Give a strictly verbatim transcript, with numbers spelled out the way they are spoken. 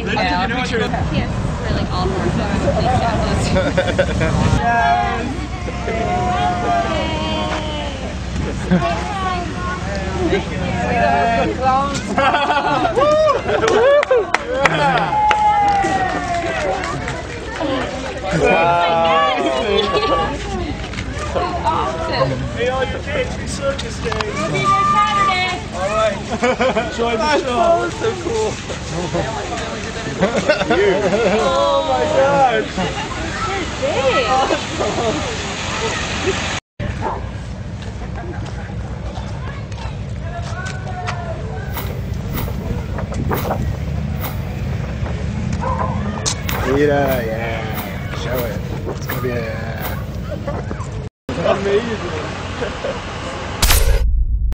Yeah, I'll picture it. Yes, for like all four photos. Hey, all you kids, free circus day. We'll be there Saturday. All right. Enjoy the show. That's so cool. Oh my gosh. PETA, yeah. Show it. It's gonna be a. Amazing.